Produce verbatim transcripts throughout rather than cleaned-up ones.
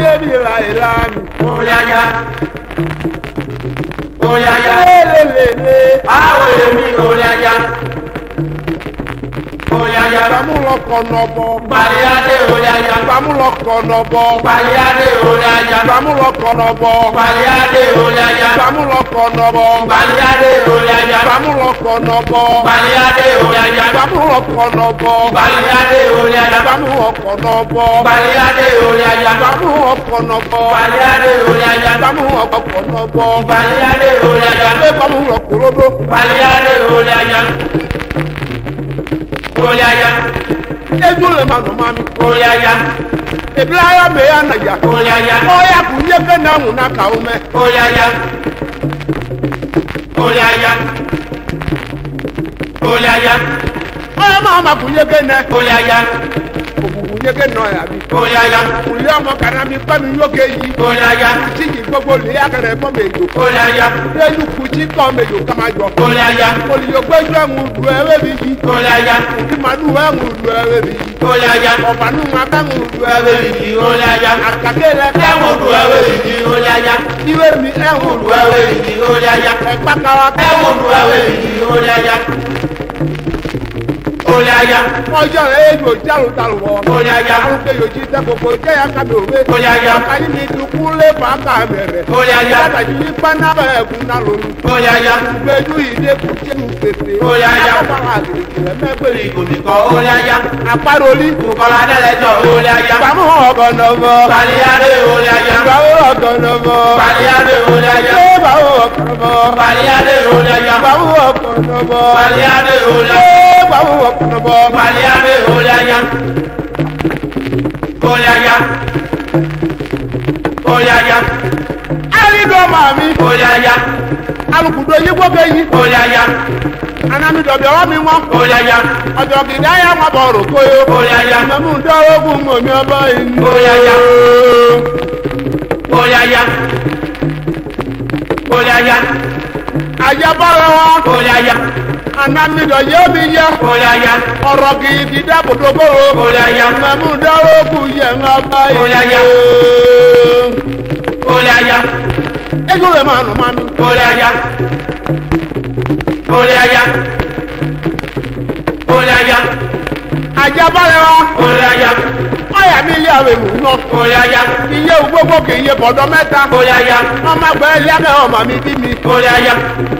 ye bi la ilan. Oyaya. Oyaya. Le le le. Awo emi oyaya. Oyaya. Bamu lo kono bo. Baliade oyaya. Bamu lo kono bo. Baliade oyaya. Bamu lo kono bo. Baliade oyaya. Bamu lo kono bo. Baliade oyaya. Bamu lo kono bo. Baliade oyaya. Bamu lo kono bo. Baliade oyaya. Bamu lo kono bo. Baliade oyaya. Bamu lo kono bo. Baliade oyaya. Bamu lo kono bo. Baliade oyaya. Bamu lo korobo. Baliade oyaya. Oyaya. Eju le ma no mami. Oyaya. Eblaya me ya na ya. Oyaya. Oya kunye ke na mu na ka ume. Oyaya. Oyaya. Oyaya. Oya ma ma kunye ke ne. Oyaya. Kunye ke no ya bi. Oyaya. Kunye mo kana mi pa mi yo ke yi. Oyaya. Ti ji gbogbo le ya kere mo me jo. Oyaya. Eju ku ti ko me jo kama jo. Oyaya. Oli yo gbe ju enwu du ewe bi ji. Oyaya. Ti ma du enwu du ewe bi ji. Oyaya. Oba nu ma ka enwu du ewe bi ji. Oyaya. Akakele ka enwu du ewe bi ji. Oyaya. Iwe mi enwu du ewe bi ji. Oyaya. Epa ka wa ka enwu du ewe bi ji. Oyaya. Oyaya. Ọjọ́ rẹ̀ èyí ò jálù talù wọ̀. Oyaya. Arúgbó yóò jí tẹ́ gbogbo jẹ́ ya ká mi òwe. Oyaya. Ayé mi dùkú lé fàákà bẹ̀rẹ̀. Oyaya. Látàjú ní páná bẹ̀rẹ̀ kún náà lóru. Oyaya. Gbẹ̀jú ìdè kù jẹ́nu pèsè. Oyaya. Akọ́kọ́rọ́ àgbègbè rẹ̀ mẹ́gbẹ̀rẹ̀. Ìkòmìkọ̀ oyaya. Àparolí. Bùkọ́lá dẹ́lẹ́jọ́ oyaya. Ìgbàmú ọ̀gọ̀nọ̀mọ̀. Bàlíyádé oyaya. Ìgbàmú ọ̀gọ̀nọ̀mọ̀. Bàlíyádé oyaya. Ìgbàmú ọ̀gọ̀nọ̀mọ̀. Bàlíyádé oyaya. Ìgbàmú ọ̀gọ̀nọ̀mọ̀. Bàlíyádé oyaya. Ìgbàmú ọ̀gọ̀nọ̀mọ̀. Bàlíyádé oyaya. Oyaya. Oyaya. Alídọ̀ màmí. Oyaya. Alùpùpù yìí gbọ́dọ̀ yìí. Oyaya. Anamidọ̀bẹ̀ ọwọ́ mi wọ́n. Oyaya. Ọjọ́ kìdí ayé wọn bọ̀ rò kóyó. Oyaya. Mẹ̀mú dọ́rọ́gùn mọ̀ mi ọba yìí. Oyaya. Oyaya. Oyaya. Àjẹbọ́lá wọn. Oyaya. Anamidọ̀ yóò mi yẹ. Oyaya. Ọ̀rọ̀ kìdí dábòdò bòrò. Oyaya. Mẹ̀mú dọ́rọ́gùn yẹ ń ọba yìí. Oyaya. Oyaya. Ejò rẹ̀ máa nù máa mi. Oyaya. Oyaya. Oyaya. Àjẹbọ́lá wọn. Oyaya. Ọ̀yà mi ilé àwẹ̀ mú náà. Oyaya. Iye gbogbo kì í yẹ bọ̀dọ̀ mẹ́ta. Oyaya. Ọmọ àgbẹ̀ ilé àgbẹ̀ ọmọ mi bí mi. Oyaya.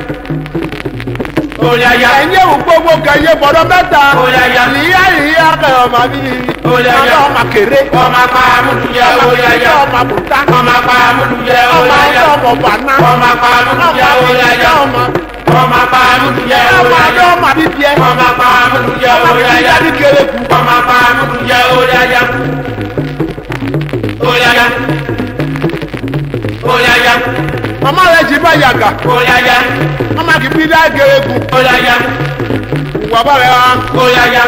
Oyaya. Ẹ̀yin ewu gbogbo kì í yẹ bọ̀dọ̀ mẹ́ta. Oyaya. Ìyá ìyá àgbẹ̀ ọmọ mi bí mi. Oyaya. Ọmọ kéré. Ọmọ apá amúdújẹ oyaya. Ọmọ àbùtá. Ọmọ apá amúdújẹ Ọmọ oyaya. ọmọ bàná. Ọmọ apá amúdújẹ oyaya. Ọmọ Ọmọ apá amúdújẹ ọmọ oyaya. adé ọmọ àbíbíẹ. Ọmọ apá amúdújẹ Ọmọ oyaya. àbíbíẹ kéré kù. Ọmọ apá amúdújẹ oyaya. Oyaya. Oyaya. Ọmọ rẹ̀ jí bá yàgà. Oyaya. Ọmọ kìí dá kéré kù. Oyaya. Ìwà bá rẹ̀ wá. Oyaya.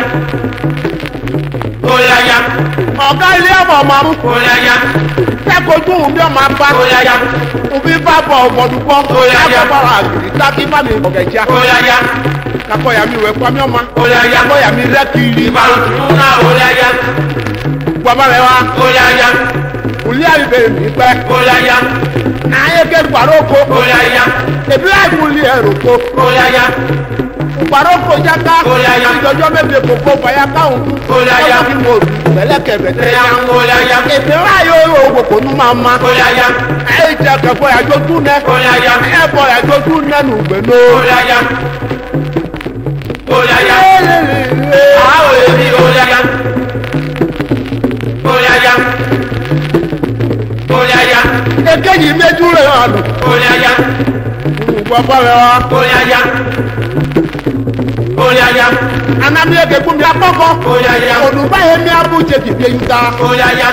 Oyaya. Ọ̀gá ilé ọmọ ọmọ mú. Oyaya. Kẹ́kọ̀ọ́ tún òun bí ọmọ apá. Oyaya. Òbí bá bọ̀ ọ̀gbọ̀dúgbọ́. Oyaya. Kẹ́kọ̀ọ́ bá wà gidi. Tábí bá mi ọ̀gẹ̀já. Oyaya. Kakọ̀ yà mí wẹ̀ pamí ọmọ. Oyaya. Kakọ̀ yà mí rẹ́ kiri. Ìbàlù tuntun náà oyaya. Ìwà bá rẹ̀ wá. Oyaya. Òlí àbíbẹ̀ mi pẹ́. Oyaya. N'ayé ké gbàrókò. Oyaya. Èbí láì mú ilé ẹ̀rọ kó. Oyaya. Gbàrókò jáká. Oyaya. Ìjọjọ́ mẹ́fẹ̀ẹ́ kòkó fàyà káwọn. Oyaya. Ọjọ́ kí mo rù bẹ̀lẹ́kẹ̀bẹ̀tẹ̀. Ẹ̀yà ń oyaya. Èbí láyé owó kò ní máa ma. Oyaya. Ẹ jẹ kẹfọ yàjọ tún nẹ. Oyaya. Ẹ bọ yàjọ tún nẹnu gbẹ̀nọ. Oyaya. Oyaya. Àwọn èmi oyaya. Oyaya. Oyaya. Èkejì méjú rẹ̀ hàn lù. Oyaya. Gbọ́gbọ́ rẹ̀ wá. Oyaya. Oyaya. Anami eke kún mi akọ́kọ́. Oyaya. Olùbá yẹn mi abú jẹ kìkì yìí ta. Oyaya.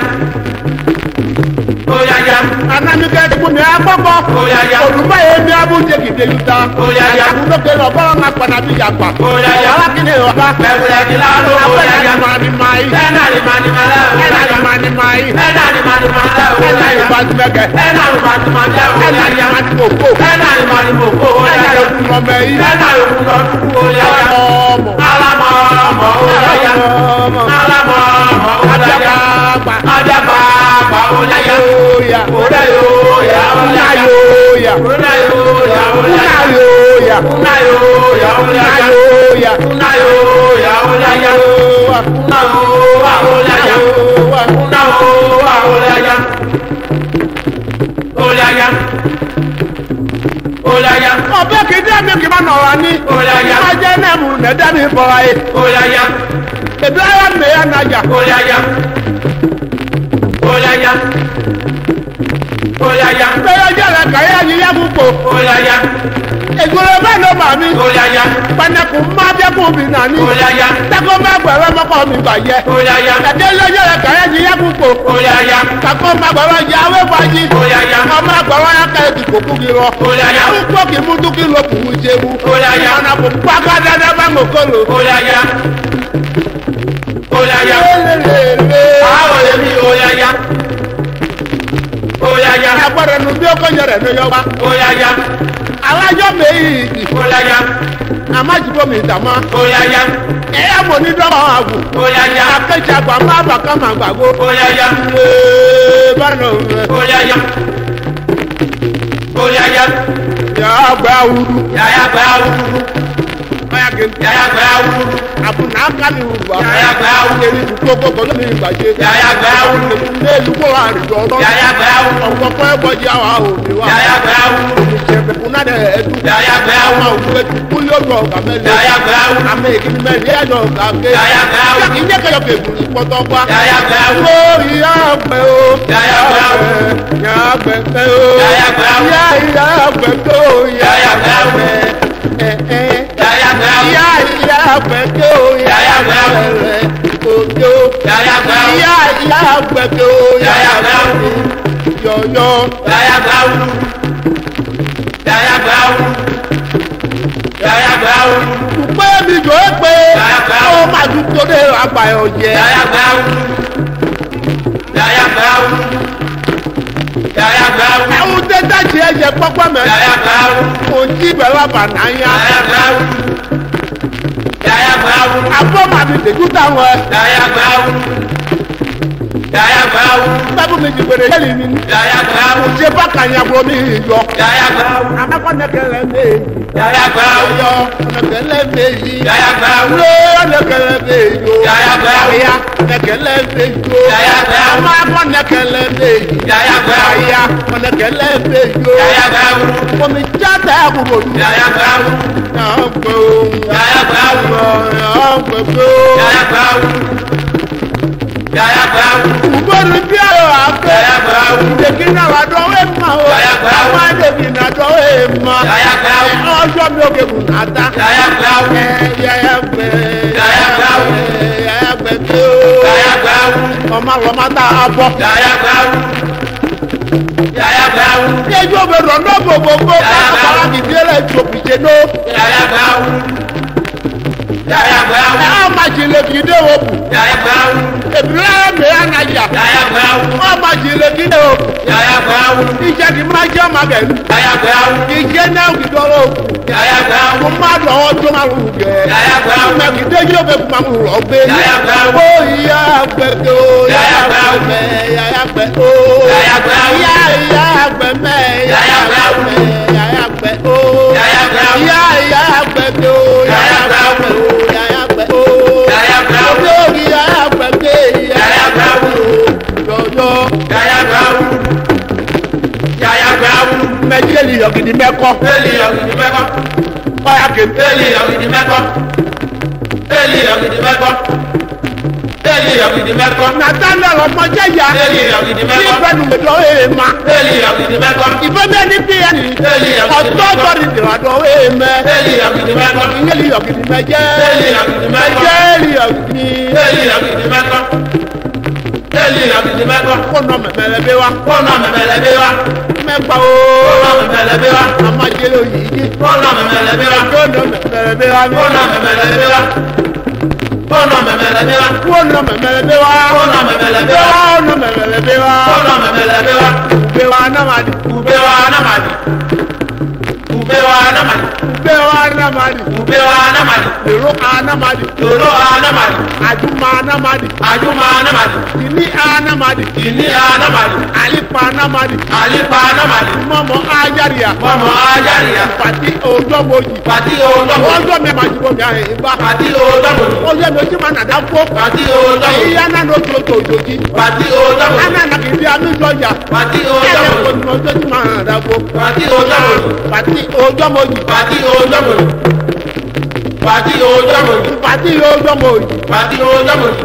Oyaya. Anami eke kún mi akọ́kọ́. Oyaya. Olùbá yẹn mi abú jẹ kìkì yìí ta. Oyaya. Àbúrò kẹlẹ ọ̀bọ̀rọ̀ náà padà bí yàgbà. Oyaya. Alákìnrin ọ̀bá. Ẹ̀wùrẹ̀ ti láàárọ̀ oyaya. Abẹ́rẹ́ máa ní máa yí. Ẹ̀nà ni màá ní màá lẹ́ Ẹ̀nà oyaya. ni máa ní máa yí. Ẹ̀nà ni màá ní màá lẹ́ Ẹ̀nà oyaya. ni máa ti mẹ́kẹ̀. Ẹ̀nà ni màá ní màá lẹ́ Ẹ̀nà ni oyaya. máa ti mọ̀ kó. Ẹ̀nà ni màá ní mò kó Ẹ̀nà oyaya. ni kún ọmọ yìí. Ẹ̀nà yòókù lọ dúkú oyaya. Ọmọ. Alamọ ọmọ oyaya. Ọmọ. Alamọ ọmọ oyaya. Ajá bàbà. Ajá bàbà oyaya. ya. Una yo ya Una una yo ya. Una yo ya Una una yo ya. Una yo ya Una una yo ya. Una yo ya una ya Una yo ya una ya Una yo ya una ya Ola ya Ola ya Ọbẹ̀ kì í dẹ́ mi kì í máa nọ̀rọ̀ ní. Ola ya Má jẹ́ nẹ́ẹ̀mù nẹ́ẹ̀dẹ́ mi fọ̀rọ̀ yìí. Ola ya Èdè ayé mi yẹn nàjà. Ola ya Ola ya Ola ya Bẹ́ẹ̀ jẹ́ rẹ̀ kàyé ẹ̀yìn yẹ́ púpọ̀. Ola ya Ègbèrè bẹ́ẹ̀ ló bà mí. Ola ya Pẹ̀lẹ́kùn má bẹ́kùn mi nà ní. Ola ya Tẹ́kọ̀ má gbẹ̀rẹ̀ mọ́kọ́ mi bàjẹ́. Ola ya Ẹ̀dẹ́ lọ́jọ́ rẹ̀ kàyé ẹ̀yìn yẹ́ púpọ̀. Ola ya Kàkọ́ má gbẹ̀rẹ̀ jẹ́ awé fàájì. Ola ya Ọmọ gbẹ̀rẹ̀ yẹ ká ètò kòkú mi rọ. Ola ya Àwọn kúkọ́ kì í mú dúkì lọ kù wú jẹ́wu. Ola ya Ọ̀nà kò pàkà dáadáa bá mọ̀ kọ́ lò. Ola ya Ola ya Lélelele. Àwọn èmi ola ya Ola ya Agbọ́dọ̀ nu bí ó kọ́ yẹrẹ ló yọ wá. Ola ya Alájọ́ mi yìí. Ola ya Àmájúbọ̀ mi dàmá. Ola ya Ẹ̀yà mọ̀ ní dọ́wọ́ àgù. Ola ya Akéjà àgbà má bà ká mà gbàgbó. Ola ya Ee bá nà ọ̀rẹ́. Ola ya Ola ya Yà á gbà wúru. Yaya gba awudu Báyà kì í. Yaya gba awudu Àbùnà ákàlì wùgbà. Yaya gba awudu Èyí tó gbogbo lómi ìgbàjẹ́. Yaya gba awudu Ní ìlúgbò àrìjọ ọ̀dọ́. Yaya gba awudu Ọ̀pọ̀pọ̀ ẹ̀bọ̀jì àwọn òbí wa. Yaya gba awudu Ìṣẹ̀fẹ̀ fún náà dẹ̀ ẹ̀dú. Yaya gba Àwọn awudu òkú ẹ̀dú kú yóò lọ ọ̀gá mẹ́lẹ̀. Yaya gba awudu Àmì ìkíni mẹ́rin ẹ̀yọ̀ ọ̀gá ké. Yaya gba awudu Kí ní kẹyọ̀ kẹ̀kù ìpọ̀tọ̀ pa. Yaya gba awudu Ó ìyá àgbẹ̀ o. Yaya gba awudu Ìyá àgbẹ̀ pẹ́ o. Yaya gba awudu Ìyá ìyá àgbẹ̀ pẹ́ o. Yaya gba awudu Ẹ̀ ẹ̀. Yaya gba awudu Ìyá ìyá àgbẹ̀ pẹ́ o. Yaya gba awudu Rẹ̀ òjò. Yaya gba awudu Ìyá ìyá àgbẹ̀ pẹ́ o. Yaya gba awudu Yọ̀yọ̀. Yaya gba awudu Yaya gba awudu Yaya gba awudu Pé mi jò é pé. Yaya gba Ó awudu máa dùn tó dé àgbàyàn jẹ. Yaya gba awudu Yaya gba awudu Yaya gba awudu Ẹ̀hún tẹ́ dájì ẹ̀jẹ̀ pọ́pọ́ mẹ́. Yaya gba awudu Òjì bẹ̀rẹ̀ àbànà yá. Yaya gba awudu Yaya gba awudu Abọ́ màá mi dèjú táwọn ẹ̀. Yaya gba awudu Yaya gba awudu Bẹ́ẹ̀ni mi ti gbèrè yẹ́lì mi. Yaya gba awudu Òjì bá kànyà bọ̀ mi yọ. Yaya gba awudu Anákọ̀nẹ́kẹ̀lẹ̀ méjì. Yaya gba awudu Yọ ọ̀nẹ́kẹ̀lẹ̀ méjì. Yaya gba awudu Lé ọ̀nẹ́kẹ̀lẹ̀ méjì. Yaya gba awudu Àyà ọ̀nẹ́kẹ̀lẹ̀ méjì. Yaya gba awudu Amákọ̀nẹ́kẹ̀lẹ̀ méjì. Yaya gba awudu Àyà ọ̀nẹ́kẹ̀lẹ̀ méjì. Yaya gba awudu Omi jáde àbúrò mi. Yaya gba awudu Yàá gbé ohun. Yaya gba awudu Yàá gbé gbé ohun. Yaya gba awudu Yaya gba awudu Ugbọ́dù bí ẹ̀rọ àgbẹ̀. Yaya gba awudu Dèkì náà wà dọ́wọ́ ẹ̀ mọ́ o. Yaya gba awudu Àwọn dèkì náà dọ́wọ́ ẹ̀ mọ́. Yaya gba awudu Ọjọ́ mi ò kébù náà dá. Yaya gba awudu Ẹ yáyá gbẹ. Yaya gba awudu Yáyá gbẹ tó. Yaya gba awudu Ọmọ àwọn máa tá a bọ̀. Yaya gba awudu Yaya gba awudu Ẹjọ́ òbí rọ̀ náà gbogbogbò. Yaya gba Bàbá awudu mi bí ẹlẹ́ ìjọ pìṣẹ́ ló. Yaya gba awudu Yaya gba Ẹ awudu á máa ṣe lè fi dé o bù. Yaya gba awudu Èbìrẹ́ mi á na yà. Yaya gba awudu Wọ́n máa ṣe lè fi dé o bù. Yaya gba awudu Iṣẹ́ ti máa jẹ́ ọmọ bẹ̀rù. Yaya gba awudu Iṣẹ́ náà fi dọ́rọ̀ o bù. Yaya gba Mo awudu máa lọ́wọ́ tó máa wù jẹ́. Yaya gba awudu Mẹ̀kì déjì ó fẹ́ fún máa wù rọ̀ gbé. Yaya gba awudu Ó ìyá àgbẹ̀dẹ̀ o. Yaya gba awudu Mẹ̀ yàyà gbẹ̀ o. Yaya gba awudu Ìyá ìyá àgbẹ̀ mẹ́ Yaya gba awudu yàyà gbẹ̀ o. Yaya gba awudu Ìyá ìyá àgbẹ̀dẹ̀ o. Yaya gba awudu Yàyà gbẹ̀ o. Yaya gba awudu Olórí yàyà gbẹ̀dẹ̀ Yaya gba awudu yọ̀yọ̀. Yaya gba awudu Yaya gba awudu Mẹ́jẹ̀lì yọ̀gìdì mẹ́kọ́. Eli ọ̀gìdì mẹ́kọ́ Ọ̀yà kéde. Eli ọ̀gìdì mẹ́kọ́ Eli ọ̀gìdì mẹ́kọ́ Eli ọ̀gìdì mẹ́kọ́ Nathaniel ọmọdé ya. Eli ọ̀gìdì mẹ́kọ́ Ìfẹ́nu mẹ́tọ́ èèmà. Eli ọ̀gìdì mẹ́kọ́ Ìfẹ́ bẹ́ẹ̀ ní bí ẹni. Eli ọ̀gìdì Ọ̀tọ́ mẹ́kọ́ ọ̀tọ́ ni ìrànlọ́ èèmẹ́. Eli ọ̀gìdì mẹ́kọ́ Ìyẹ́lì yọ̀gìdì mẹ́jẹ́. Eli ọ̀gìdì mẹ́kọ́ Mẹ́jẹ́lì yọ̀gìdì. Eli ọ̀gìdì mẹ́kọ́ Eli ọ̀gìdì mẹ́kọ́ Kọ́nà mẹ̀mẹ́lẹ́ bí wa. Kọ́nà mẹ̀mẹ́lẹ́ bí wa Mẹ́gbà o. Kọ́nà mẹ̀mẹ́lẹ́ bí wa Amájẹ́lẹ̀ òyìnbí. Kọ́nà mẹ̀mẹ́lẹ́ bí wa Kọ́nà mẹ̀mẹ́lẹ́ bí wa. Kọ́nà mẹ̀mẹ́lẹ́ bí wa Kọ́nà mẹ̀mẹ́lẹ́ bí wa Kọ́nà mẹ̀mẹ́lẹ́ bí wa. Kọ́nà mẹ̀mẹ́lẹ́ bí wa Kọ́nà mẹ̀mẹ́lẹ́ bí wa. Kọ́nà mẹ̀mẹ́lẹ́ bí wa Bí wa anamadi. Ube wa anamadi Ube wa anamadi Bí wa anamadi. Ube wa anamadi Èrò anamadi. Lolo anamadi Àjùmọ̀ anamadi. Ajuma anamadi Ìní anamadi. Ini anamadi Àlìf alipa anamadi. alipa anamadi. mọmọ ajaria. mọmọ ajaria. pati ojomoji. pati ojomoji. ọjọ́ mi ma jùlọ mi àyè ìgbà. pati ojomoji. ọjọ́ mi ojú ma nàdá fó. pati ojomoji. ìyá náà ló tó tó òjòjì. pati ojomoji. ana na kìí di amíjọjà. pati ẹ̀yẹ ojomoji. kò ní ọjọ́ tí ma nàdá fó. pati ojomoji. pati ojomoji. pati ojomoji. pati ojomoji. pati ojomoji. pati ojomoji.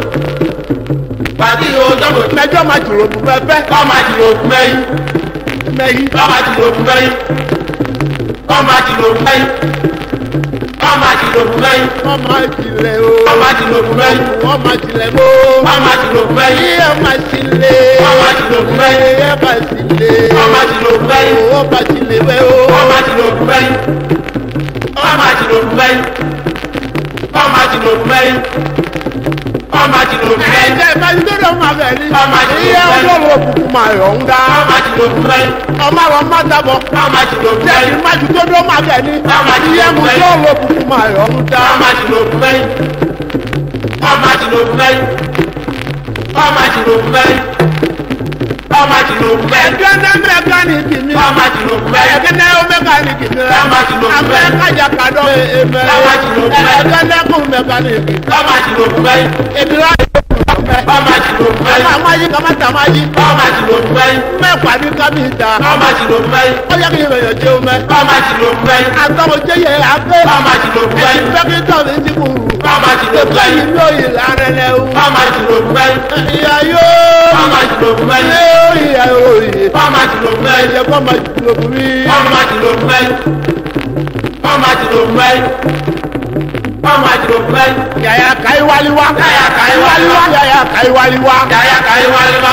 pati ojomoji. mẹjọ ma jùlọ fún fẹfẹ. kọ́ máa jùlọ fún mẹ́yìn. mẹyìn. kọ́ máa jùlọ fún mẹ́yìn. kọ́ máa jùlọ fún mẹ́yìn. kọ́ máa jùlọ fún mẹ́yìn. ọmọ ìjìnlẹ̀ o. kọ́ máa jùlọ fún mẹ́yìn. ọmọ ìjìnlẹ̀ o. kọ́ máa jùlọ fún mẹ́yìn. iye ma sílẹ̀. kọ́ máa jùlọ fún mẹ́yìn. iye ma sílẹ̀. kọ́ máa jùlọ fún mẹ́yìn. o ma sílẹ̀ wẹ́ o. kọ́ máa jùlọ fún mẹ́yìn. kọ́ máa jùlọ fún mẹ́yìn. kọ́ máa jùlọ fún mẹ́yìn. kọ́ máa jùlọ fún mẹ́yìn. ẹ̀jẹ̀ ìbájú tó dọ̀ ma bẹ̀ ní. Ọmọ ìjìnlẹ̀ iye o. olóró òkùnkùn ma yọ̀ ń dá. kọ́ máa jùlọ fún mẹ́yìn. ọmọ àwọn má dábọ̀. kọ́ máa jùlọ fún tẹ̀sí mẹ́yìn. májú tó dọ̀ ma bẹ̀ ní. Ọmọ ìjìnlẹ̀ iye mu o. tó olóró òkùnkùn ma yọ̀ ń dá. kọ́ máa jùlọ fún mẹ́yìn. kọ́ máa jùlọ fún mẹ́yìn. kọ́ máa jùlọ fún mẹ́yìn. kọ́ máa jùlọ fún mẹ́yìn. ẹ̀jẹ̀ ní mẹkáníìkì mi. kọ́ máa jùlọ fún mẹ́yìn. ẹ̀jẹ̀ ní mẹkáníìkì mi. Ká má jùlọ fún abẹ́ mẹ́yìn. kájà kàdọ́ ẹ̀mẹ́. Ká má jùlọ fún mẹ́yìn. ẹ̀jẹ̀ lẹ́kùn mẹkáníìkì. kọ́ máa jùlọ fún mẹ́yìn. èmi láti kọ́ máa jùlọ fún mẹ́yìn. ọmọ ayé kama tàmá yí. kọ́ máa jùlọ fún mẹ́yìn. mẹ́fà ní kámi ta. kọ́ máa jùlọ fún mẹ́yìn. ó yẹ kí n yẹ̀yẹ̀ jẹun mẹ́. kọ́ máa jùlọ fún mẹ́yìn. àtọ́wò jẹ́ yẹ àgbẹ̀. kọ́ máa jùlọ fún mẹ́yìn. dókítà mi ti kú. kọ́ máa jùlọ fún ètò yìí mẹ́yìn. ló yìí lára lẹ o. kọ́ máa jùlọ fún mẹ́yìn. ìyá yóò. kọ́ máa jùlọ fún mẹ́yìn. yóò ìyá yóò yìí. kọ́ máa jùlọ fún mẹ́yìn. ẹ̀jẹ̀ kọ́ máa jùlọ fún mi. kọ́ máa jùlọ fún mẹ́yìn. kọ́ máa jùlọ fún mẹ́yìn. kọ́ máa jùlọ fún mẹ́yìn. yàyà káyí wáliwá. Yàyà káyí wáliwá. yàyà káyí wáliwá. Yàyà káyí wáliwá.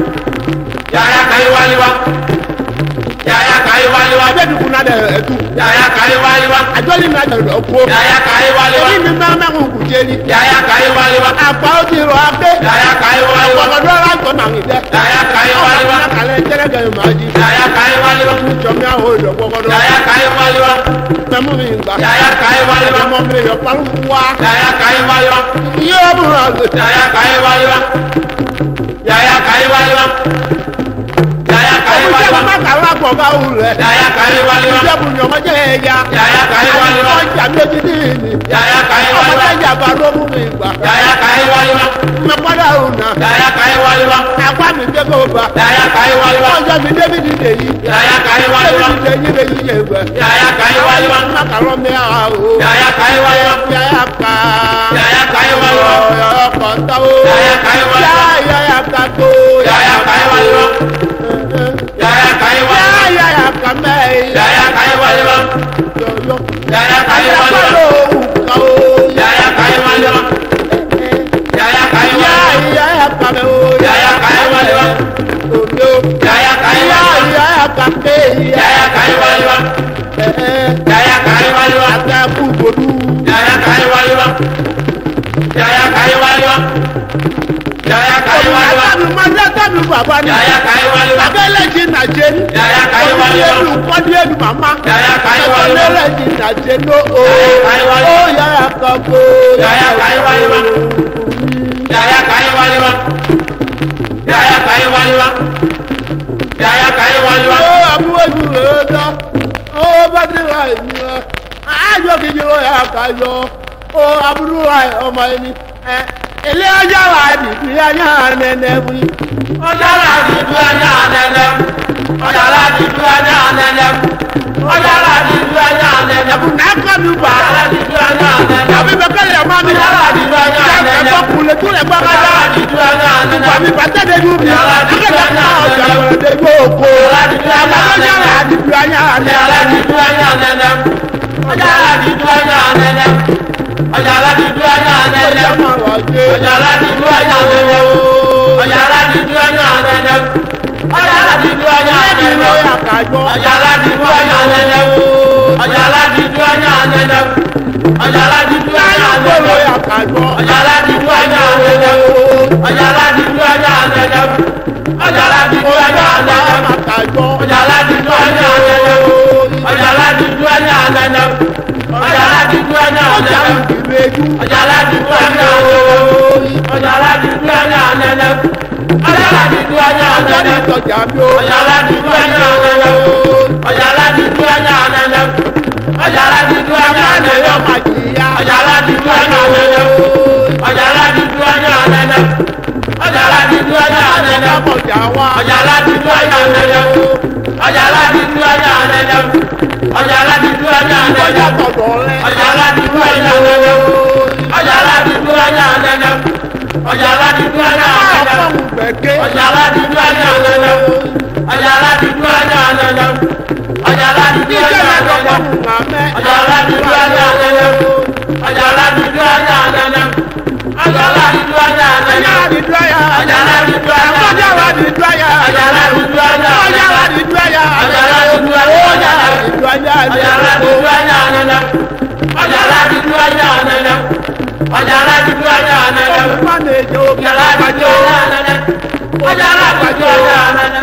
Yàyà káyí wáliwá. Yàyà káyí wáliwá. abẹ́dùkú náà dẹ̀ ẹ̀dù. Yàyà káyí wáliwá. àjọyìn náà dẹ̀ ọkọ. Yàyà káyí wáliwá. èyí ni mẹ́rin mẹ́rin kù jẹ́ ni. Yàyà káyí wáliwá. àgbà ó ti rọ abẹ́. Yàyà káyí wáliwá. ọ̀gọ̀dọ̀ aláǹtọ̀ náà ń jẹ́. Yàyà káyí wáliwá. ọ̀gọ̀dọ̀ kàlẹ́ jẹ́rẹ́gẹ̀ yóò máa jí. Yàyà káyí wáliwá. jọmi àwọn olùdó gbọ́gbọ́dọ̀. Yàyà káyí wáliwá. mẹ́mú mi gbà. Yàyà káyí wáliwá. ọmọ mi yọ palu wá. Yàyà káyí wáliwá. yóò mú ra gbé. Yàyà káyí wáliwá. Yàyà káyí wáliwá. Yàyà káyí ọmọ wáliwá. ìjẹun má kà wá gbọ̀ bá wù rẹ̀. Yàyà káyí wáliwá. ìjẹun ni ọmọ jẹ́ ẹja. Yàyà káyí wáliwá. ọjà mi ò ti dín ní. Yàyà káyí ọmọ wáliwá. jẹ́ ìjàmbá ló mú mi gbà. Yàyà káyí wáliwá. mẹ́kọ́dà òun náà. Yàyà káyí wáliwá. apá mi dé kó bá. Yàyà káyí wáliwá. ọjọ́ mi débi dìde yìí. Yàyà káyí wáliwá. débi dìde yìí lè yí ẹgbẹ́. Yàyà káyí wáliwá. mákàrọ́ mi àá o. Yàyà káyí wáliwá. yàyà ká. Yàyà káyí wáliwá. yàyà kọ́ńtà o. Yàyà káyí wáliwá. yàyà ká tó. Yàyà káyí wáliwá. Yàyà káyí wáliwá. yàyà ká mẹ́rin. Yàyà káyí wáliwá. yọ̀yọ̀. Yàyà káyí wáliwá. Yàyà káyí wáliwá. Yàyà káyí wáliwá. Yàyà káyí wáliwá. Yàyà káyí wáliwá. Yàyà káyí wáliwá. Yàyà káyí wáliwá. Yàyà káyí wáliwá. Yàyà káyí wáliwá. Yàyà káyí wáliwá. Yàyà káyí wáliwá. Yàyà káyí wáliwá. Abẹ́lẹ́jì nàjẹ́ ní. Yàyà káyí wáliwá. Olú kọ́dí ẹnu màmá. Yàyà káyí wáliwá. Abẹ́lẹ́jì nàjẹ́ ní o. káyí wáliwá. Ó yàyà kan kó. Yàyà káyí wáliwá. Yàyà káyí wáliwá. Yàyà káyí wáliwá. Yàyà káyí wáliwá. Ó àbúrò jù rẹ̀ tán. Ó bá ti ra ìlú rẹ̀. Àjọ kejì ló yà ká yọ. Ó àbúrò ra ọmọ ẹni. Ilé ọjọ́ wa nìbí ayé ànẹ́nẹ́ wí. Ọjàlá dìdú ẹ̀yà nẹ́nẹ́. Ọjàlá dìdú ẹ̀yà nẹ́nẹ́. Ọjàlá dìdú ẹ̀yà nẹ́nẹ́. Ẹ̀bùn náà kọ́ mi bà. Ọjàlá dìdú ẹ̀yà nẹ́nẹ́. Àbí bẹ́ẹ̀ lè máa mi. Ọjàlá dìdú ẹ̀yà nẹ́nẹ́. Ẹ̀fọ́ kùlẹ̀ tó lè gbọ́ kájà. Ọjàlá dìdú ẹ̀yà nẹ́nẹ́. Bàbí bàtẹ́ de dùn mí. Ọjàlá dìdú ẹ̀yà nẹ́nẹ́. Ọjà wẹ̀rẹ̀ de yóò kó. Ọjàlá dìdú ẹ̀yà nẹ́nẹ́. Ọjàlá dìdú ẹ̀yà Ọjàlá nẹ́nẹ́. dìdú ẹ̀yà nẹ́nẹ́. Ọjàlá dìdú ẹ̀yà nẹ́nẹ́. Ọjàlá dìdú ẹ̀yà nẹ́nẹ́. Ọjà máa wà jẹ́. Ọjàlá dìdú ẹ̀yà nẹ́nẹ́. Ọjàlá dìdú ẹ̀yà nẹ́nẹ́. Ọjàlá dìdú ẹ̀yà Ẹ̀dì ló nẹ́nẹ́. yà kájọ. Ọjàlá dìdú ẹ̀yà nẹ́nẹ́. Ọjàlá dìdú ẹ̀yà nẹ́nẹ́. Ọjàlá dìdú ẹ̀yà Ẹ̀dì ló nẹ́nẹ́. yà kájọ. Ọjàlá dìdú ẹ̀yà nẹ́nẹ́. Ọjàlá dìdú ẹ̀yà nẹ́nẹ́. Ọjàlá dìdú ẹ̀yà nẹ́nẹ́. Ọjà kájọ. Ọjàlá dìdú ẹ̀yà nẹ́nẹ́. Ọjàlá dìdú ẹ̀yà nẹ́nẹ́. Ọjàlá dìdú ẹ̀yà Ọjà nẹ́nẹ́. ìrèjú. Ọjàlá dìdú ẹ̀yà nẹ́nẹ́. Ọjàlá dìdú ẹ̀yà nẹ́nẹ́. Ọjàlá dìdú ẹ̀yà nẹ́nẹ́. nẹ́nẹ́. Ọ̀yàlá ti dú ẹ̀yà nẹ́nẹ́. Ọ̀yàlá ti dú ẹ̀yà nẹ́nẹ́. Ọ̀yàlá ti dú ẹ̀yà nẹ́nẹ́. Ọ̀yàlá ti dú ẹ̀yà nẹ́nẹ́. Ọ̀yàlá ti dú ẹ̀yà nẹ́nẹ́. Ọ̀yàlá ti dú ẹ̀yà nẹ́nẹ́. Ọ̀yàlá ti dú ẹ̀yà nẹ́nẹ́. Ọ̀yàlá ti dú ẹ̀yà nẹ́nẹ́. Ọ̀yàlá ti dú ẹ̀yà nẹ́nẹ́. Ọ̀yàlá ti dú ẹ̀yà nẹ́nẹ́. Ọ̀yàlá ti dú ẹ̀yà nẹ́nẹ́. Ọ̀yàlá ti dú ẹ̀yà nẹ́nẹ́. Ọ̀yàlá ti dú ẹ̀yà nẹ́nẹ́. Ọ̀yàlá ti dú ẹ̀yà nẹ́nẹ́. Ọ̀yàlá ti dú ẹ̀yà nẹ́nẹ́. Ọ̀yàlá ti dú ẹ̀yà nẹ́nẹ́. Ọ̀yàlá ti dú ẹ̀yà nẹ́nẹ́. Ọ̀yàlá ti dú ẹ̀yà nẹ́nẹ́. Ọ̀yàlá ti dú ẹ̀yà. Ọ̀yàlá ti dú ẹ̀yà. Ọ̀yàlá ti dú ẹ̀yà. Ọ̀yàlá ti dú ẹ̀yà. Ọ̀yàlá ti dú ẹ̀yà. Ọ̀yàlá ti dú ẹ̀yà. Ọ̀yàlá ti dú ẹ̀yà nẹ́nẹ́. Ọ̀yàlá ti dú ẹ̀yà nẹ́nẹ́. Ọ̀yàlá ti dú ẹ̀yà nẹ́nẹ́. Ọ̀yàlá ti dú ẹ̀yà nẹ́nẹ́. Ọ̀yàlá ti dú ẹ̀yà nẹ́nẹ́.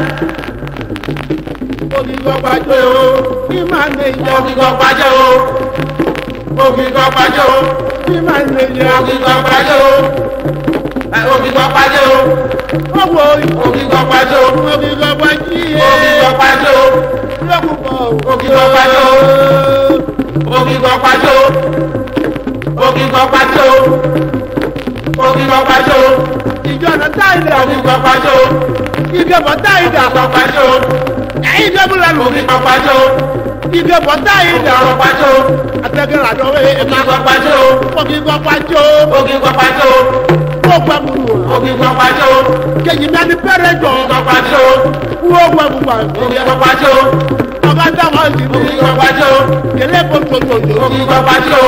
Ògìgbọ̀ pàjọ́ o, kí máa ń lè yẹ. Ògìgbọ̀ pàjọ́ o, ògìgbọ̀ pàjọ́ o, kí máa ń lè yẹ. Ògìgbọ̀ pàjọ́ o, ògìgbọ̀ pàjọ́ o, owó ògìgbọ̀ pàjọ́ o, ògìgbọ̀ pàjọ́ o, ògìgbọ̀ pàjọ́ o, lọ́kùnkọ̀ ògìgbọ̀ pàjọ́ o, ògìgbọ̀ pàjọ́ o, ògìgbọ̀ pàjọ́ o, ògìgbọ̀ pàjọ́ o, ìjọba táyìdà ògìgbọ̀ pàjọ́ o, ìjọba táyìdà ògìgbọ̀ pàjọ́ o. Ẹyin dẹ́bu lẹ́nu. Ògì pàpàjọ́. Ìdè bọ̀dá yìí dà. Ògì pàpàjọ́. Àtẹ̀gẹ́rẹ́ àdó ẹ̀ ẹ̀ máa. Ògì pàpàjọ́. Ògì pàpàjọ́. Ògì pàpàjọ́. Wó gbẹ buru. Ògì pàpàjọ́. Kejì mi a ti pẹ́rẹ́ jọ. Ògì pàpàjọ́. Wó gbẹ buru. Ògì pàpàjọ́. Ọba dáhùn ọ̀sìn. Ògì pàpàjọ́. Kẹlẹ́ bó tòjòjò. Ògì pàpàjọ́.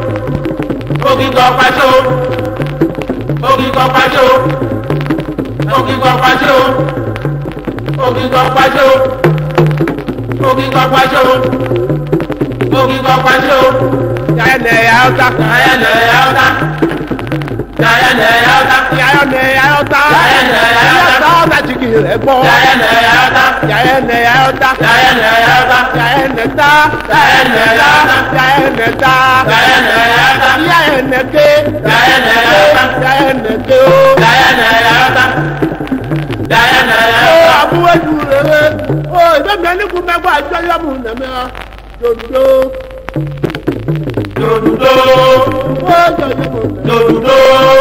Ògì pàpàjọ́. Ògì pàpàjọ́. Ògì pàpàjọ́. Ògì pàpàjọ́. Ògì pàpàjọ́. Ògì pàpàjọ́. Yàyà nẹ̀ yà ọ̀tá. Yàyà nẹ̀ yà ọ̀tá. Yàyà nẹ̀ yà ọ̀tá. Yàyà nẹ̀ yà ọ̀tá. Yàyà nẹ̀ yà ọ̀tá. Ọ̀tá jìgì rẹ̀ gbọ́. Yàyà nẹ̀ yà ọ̀tá. Yàyà nẹ̀ yà ọ̀tá. Yàyà nẹ̀ yà ọ̀tá. Yàyà nẹ̀ ta. Yàyà nẹ̀ yà ọ̀tá. Yàyà nẹ̀ ta. Yàyà nẹ̀ yà ọ̀tá. Yàyà nẹ̀ ké. Yàyà nẹ̀ yà ọ̀tá. Yàyà nẹ̀ ké o. Yàyà nẹ̀ yà ọ̀tá. Yàyà nẹ̀ yà ọ̀tá. Ó àbúrò jù rẹ̀. Ó ìbẹ́mi ẹni kú mẹ́gbọ́ àjọ yọ̀mù nẹ̀mẹ́ dodo. Dodo. Ó jọ yọ̀mù nẹ̀. Dodo.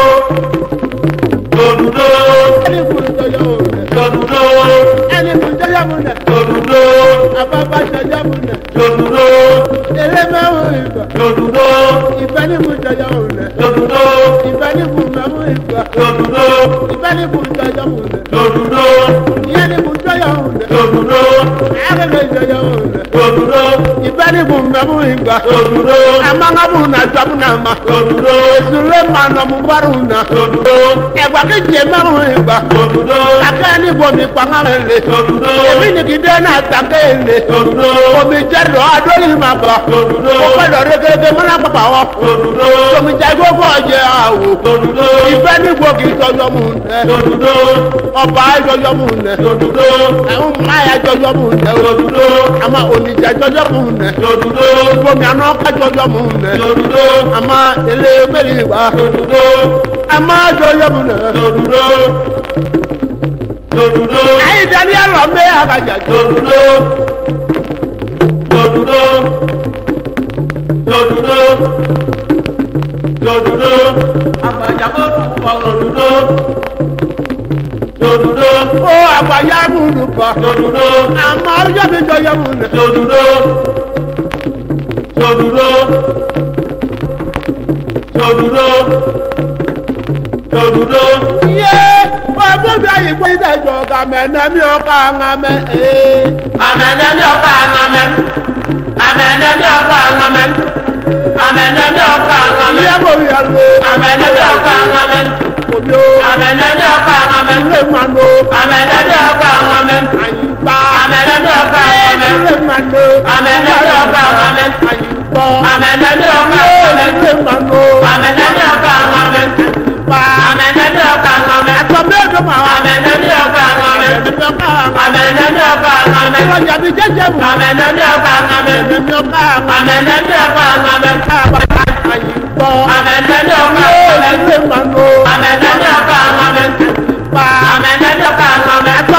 Dodo. Ẹni kú jọ yọ̀mù nẹ̀. Dodo. Ẹni kú jọ yọ̀mù nẹ̀. Dodo. Àbábá jọ yọ̀mù nẹ̀. Dodo. Eré mẹ́wọ̀n ìgbà. Dodo. Ìfẹ́ ní kú jọ yọ̀mù nẹ̀. Dodo. Ìfẹ́ ní kú mẹ́wọ̀n ìgbà. Dodo. Ìfẹ́ ní kú jọ yọ̀mù nẹ̀. Dodo. Ìyẹn ní kú jọ yọ̀mù nẹ̀. Dodo. Ẹ̀rẹ́ jọ yọ̀mù nẹ̀. Dodo. Ìfẹ́ ní kú mẹ́wọ̀n ìgbà. Dodo. Amangabu na jabu na ma. Dodo. Esule ma na mu baru na. Dodo. Ẹ̀gbà kejì mẹ́wọ̀n ìgbà. Dodo. Akẹ́ ní bomi pàngàrẹ̀ lè. Dodo. Èmi ní kí dé náà tàkẹ́ lè. Dodo. Omi jẹ́ lọ adóyè ma bà. Dodo. Ó pẹ́ lọ rí gẹ́gẹ́ mọ́nà pàpà wọ́. Dodo. Omi jẹ́ gbogbo ọjẹ́ àwò. Dodo. Ìfẹ́ ní gbòógì tọjọ́ mu nẹ. Dodo. Ọba ayọyọ mu nẹ. Dodo. Ẹ̀hún máyà jọjọ́ mu nẹ. Dodo. Àmà oníjà jọjọ́ mu nẹ. Dodo. Bomi àná ká jọjọ́ mu nẹ. Dodo. Àmà ilé mẹ́rin wá. Dodo. Àmà jọjọ́ mu nẹ. Dodo. Dodo. Ayé dání àlọ́ mẹ́ àgàjà. Dodo. Dodo. Dodo. Dodo. Àgbàjà kò tún wọ dodo. Dodo. Ó àgbàyà múlù pa. Dodo. Àmà ọjọ́ mi jọjọ́ mu nẹ. Dodo. Dodo. Dodo. Dodo. Yé ọgbọ́dọ̀ àyíkpé ìdájọ́ kàmẹ́nẹ́ mi ò ká ńlá mẹ́. Kàmẹ́nẹ́ mi ò ká ńlá mẹ́. Kàmẹ́nẹ́ mi ò ká ńlá mẹ́. Kàmẹ́nẹ́ mi ò ká ńlá mẹ́. Yé kò yẹ lo. Kàmẹ́nẹ́ mi ò ká ńlá mẹ́. Kòbí o. Kàmẹ́nẹ́ mi ò ká ńlá mẹ́. Ilé ma lo. Kàmẹ́nẹ́ mi ò ká ńlá mẹ́. Àyíká. Kàmẹ́nẹ́ mi ò ká ńlá mẹ́. Ilé ma lo. Kàmẹ́nẹ́ mi ò ká ńlá mẹ́. Àyíká. Kàmẹ́nẹ́ mi ò ká ńlá mẹ́. Ilé ma lo. Kàmẹ́nẹ́ mi ò ká ńlá mẹ́. Kàmẹ́nẹ́ mi ò ká ńlá mẹ́. Ẹ̀tọ́ mẹ́rin ma. Kàmẹ́nẹ́ mi ò ká ńlá mẹ́. Kàmẹ́nẹ́ mi ò ká ńlá mẹ́. Ìwọ̀jà mi jẹ́jẹ́ mu. Kàmẹ́nẹ́ mi ò ká ńlá mẹ́. Kàmẹ́nẹ́ mi ò ká ńlá mẹ́. Kàmẹ́nẹ́ mi ò ká ńlá mẹ́. Àyíká. Kàmẹ́nẹ́ mi ò ká ńlá mẹ́. Ilé ma lo. Kàmẹ́nẹ́ mi ò ká ńlá mẹ́. Kàmẹ́nẹ́ mi ò ká ńlá mẹ́. Ẹ̀tọ́ mẹ́rin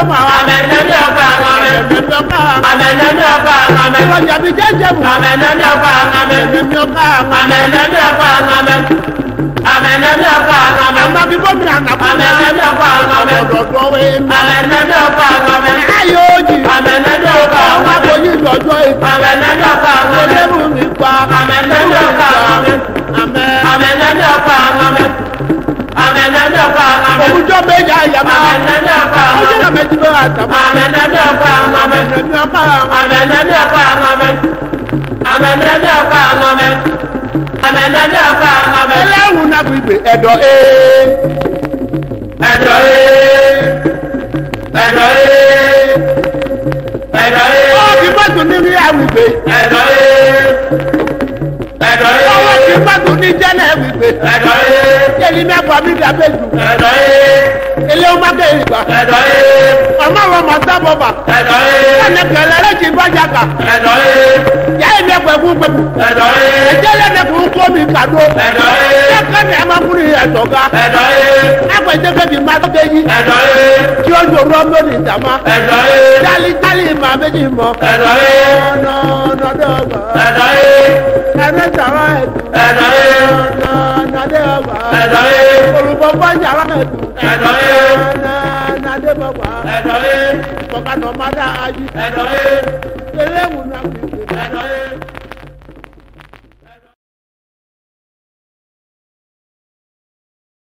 ma wa. Amẹ̀nẹ́mí ọ̀pá àmẹ́. Ẹ̀mí ọ̀ká àmẹ́. Amẹ̀nẹ́mí ọ̀pá àmẹ́. Ìwọ̀jà mi jẹ́jẹ́ mu. Amẹ̀nẹ́mí ọ̀pá àmẹ́. Ẹ̀mí ọ̀ká àmẹ́. Amẹ̀nẹ́mí ọ̀pá àmẹ́. Amẹ̀nẹ́mí ọ̀pá àmẹ́. Àmọ́ bí gómìnà ànàkú. Amẹ̀nẹ́mí ọ̀pá àmẹ́. Ọ̀dọ̀dọ̀ wé mi. Amẹ̀nẹ́mí ọ̀pá àmẹ́. Ayé ojì. Amẹ̀nẹ́mí ọ̀pá Ọmọ àmẹ́. àbòyí ìdọ̀jọ́ ìfà. Amẹ̀nẹ́mí ọ̀pá àmẹ́. Olébù mi pa. Amẹ̀nẹ́mí ọ̀pá àmẹ́. Àmẹ́. Amẹ̀nẹ́mí ọ̀pá àmẹ́. Amẹ̀nẹ́mí ọ̀pá àmẹ́. Òwújọ́ méjà yàmá. Amẹ̀nẹ́mí ọ̀pá àmẹ́. Ọjọ́ náà méjì ló àtàmọ́. Amẹ̀nẹ́mí ọ̀pá àmẹ́. Ẹ̀mí ọ̀ká àmẹ́. Amẹ̀nẹ́mí ọ̀pá àmẹ́. Amẹ̀nẹ́mí ọ̀pá àmẹ́. Amẹ̀nẹ́mí ọ̀pá àmẹ́. Ẹlẹ́rù náà fi gbé ẹ̀dọ̀ ee. Ẹ̀dọ̀ ee. Ẹ̀dọ̀ ee. Ẹ̀dọ̀ ee. Ó ti bá tún ní rí àwìgbé. Ẹ̀dọ̀ ee. Ẹ̀dọ̀ ee. Ọwọ́ ti bá tún ní jẹ́lẹ̀ àwìgbé. Ẹ̀dọ̀ ee. Yẹ́nì mẹ́fà mi dàbẹ̀ jù. Ẹ̀dọ̀ ee. Ilé ọmọ kẹ́ ìgbà. Ẹ̀dọ̀ ee. Ọmọ àwọn ọmọ sábọ̀ bà. Ẹ̀dọ̀ ee. Ẹnì kẹlẹ́ rẹ̀ ti bá jàkà. Ẹ̀dọ̀ ee. Yá ẹ̀mí ẹ̀pẹ̀ fún pẹ̀lú. Ẹ̀dọ̀ ee. Ẹ̀jẹ̀ lẹ́nu kò kó mi kàdó. Ẹ̀dọ̀ ee. Ẹ̀kẹ́ ni ẹ̀ máa fún ní ẹ̀tọ́ ga. Ẹ̀dọ̀ ee. Ẹ̀pẹ̀jẹ̀ kẹ́bi máa tó kéyí. Ẹ̀dọ̀ ee. Tí ó yòrò ọmọ ní ìdàmá. Ẹ̀dọ̀ ee. Jálí jálí màá méjì mọ́. Ẹ̀dọ̀ ee. Ọ̀nà ọ̀nà dọ̀gba. Ẹ̀dọ̀ ee. Ẹ̀mí sàrà ẹ̀dùn. Ẹ̀dọ̀ ee. Ọ̀nà ọ̀nà dọ̀gba. Ẹ̀dọ̀ ee. Olùkọ́ fọ́jà rà ẹ̀dùn. Ẹ̀dọ̀ ee. Ọ̀nà ọ̀nà dọ̀gba. Ẹ̀dọ̀ ee. Kọ̀ọ̀kan ọ̀ma dá ayé. Ẹ̀dọ̀ ee. Eléwùn náà fi ṣe. Ẹ̀dọ̀ ee.